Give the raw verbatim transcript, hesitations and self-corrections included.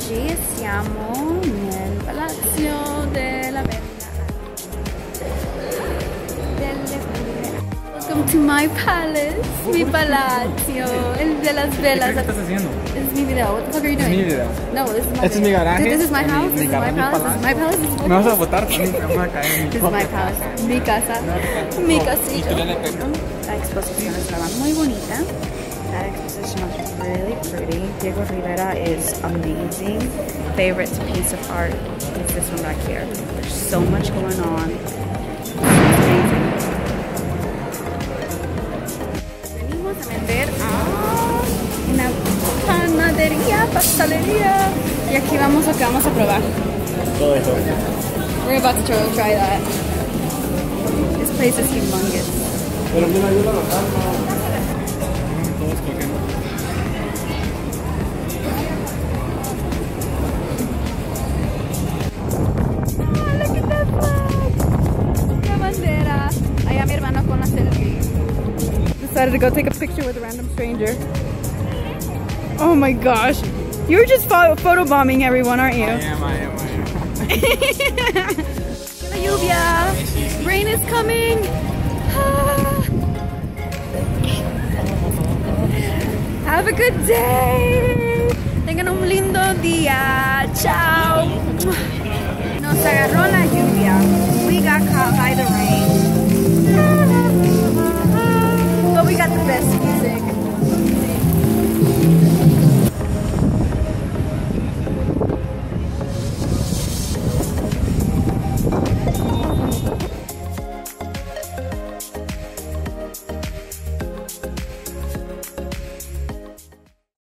Oggi siamo nel Palazzo della Bella delle Belle. Welcome to my palace, mi palazzo, el de las velas. ¿Qué estás haciendo? This is mi video. What the fuck are you doing? Es mi video. No, this is my Este es mi garaje. This is my house. Mi, This is mi my mi palace. This is my palace. This is my Me vas a palace. botar también, me vamos a caer en mi This is propia my palace. casa. Mi casa. Mi casita. No. La exposición estaba muy bonita. That exposition was really pretty. Diego Rivera is amazing. Favorite piece of art is this one back here. There's so much going on. It's amazing. Venimos a vender a una panadería, pastelería. Y aquí vamos a que vamos a probar. Todo eso. We're about to try, try that. This place is humongous. Pero me ayuda a bajar, ¿no? Todos cogiendo. Oh, look at that flag! La bandera. Allá mi hermano con la selfie. Decided to go take a picture with a random stranger. Oh my gosh. You're just pho photobombing everyone, aren't you? I am, I am, I am. La lluvia. Rain is coming. Ah. Have a good day. Tengan un lindo día. Chao. Nos agarró la lluvia. We got caught by the rain.